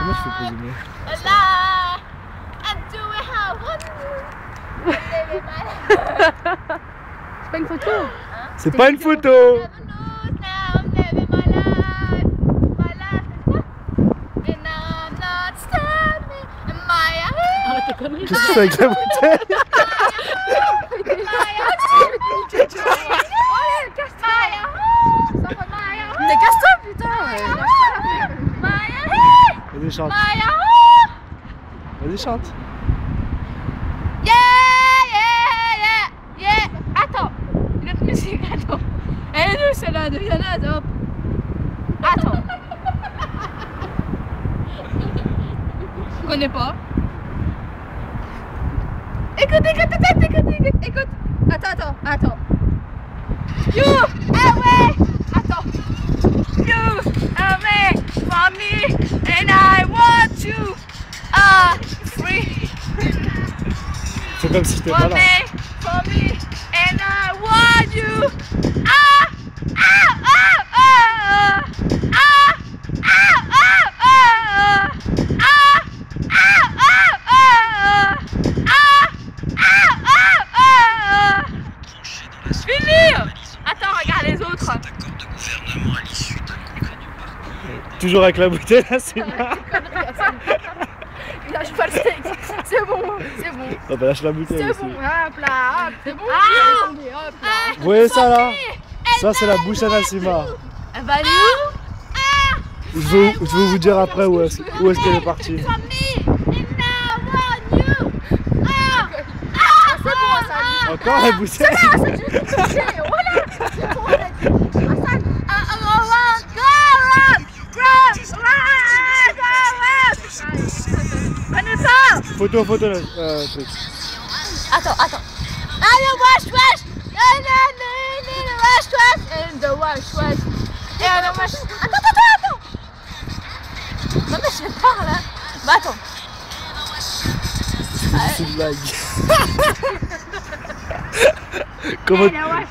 Comment je fais pour zoomer? C'est pas une photo. C'est pas une photo. Qu'est-ce que tu fais avec la bouteille? Mais casse-toi putain. Vas-y, chante. Vas-y, chante. Attends, une autre musique, attends. Elle est nulle celle-là, de Yana, hop. Attends. Je connais pas. Écoute. Attends. You away. Attends. You away from me and I want you free. C'est comme si j'étais pas là. For me and I want you. Attends, regarde les autres. Toujours avec la bouteille là, c'est marrant. Il lâche pas le steak. C'est bon. Oh bah lâche la bouteille C'est aussi. bon, hop là, hop, c'est bon. Hop là. Vous voyez ça là? Ça c'est la bouche à Nassima. Elle va nous. Je vais vous dire après où est-ce qu'elle est partie. C'est bon, ça. Encore la bouteille. Voilà, c'est bon, Hassan. Photo le truc. Attends. Wash. And the wash. Attends. Non mais je parle là. Bah attends. C'est une blague. Comment